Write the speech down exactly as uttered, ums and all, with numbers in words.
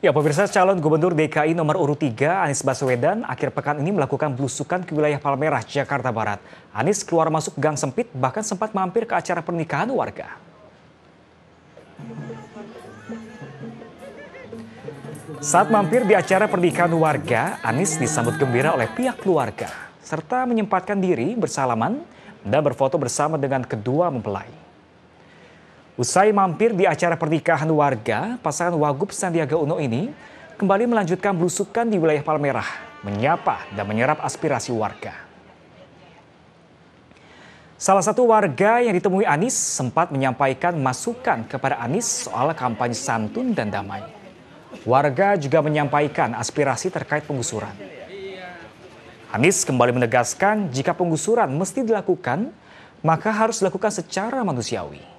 Ya, pemirsa, calon gubernur D K I nomor urut tiga Anies Baswedan akhir pekan ini melakukan belusukan ke wilayah Palmerah, Jakarta Barat. Anies keluar masuk gang sempit, bahkan sempat mampir ke acara pernikahan warga. Saat mampir di acara pernikahan warga, Anies disambut gembira oleh pihak keluarga, serta menyempatkan diri bersalaman dan berfoto bersama dengan kedua mempelai. Usai mampir di acara pernikahan warga, pasangan Wagub Sandiaga Uno ini kembali melanjutkan belusukan di wilayah Palmerah, menyapa dan menyerap aspirasi warga. Salah satu warga yang ditemui Anies sempat menyampaikan masukan kepada Anies soal kampanye santun dan damai. Warga juga menyampaikan aspirasi terkait penggusuran. Anies kembali menegaskan jika penggusuran mesti dilakukan, maka harus dilakukan secara manusiawi.